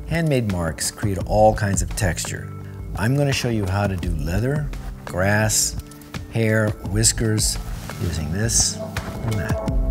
Handmade marks create all kinds of texture. I'm going to show you how to do leather, grass, hair, whiskers, using this and that.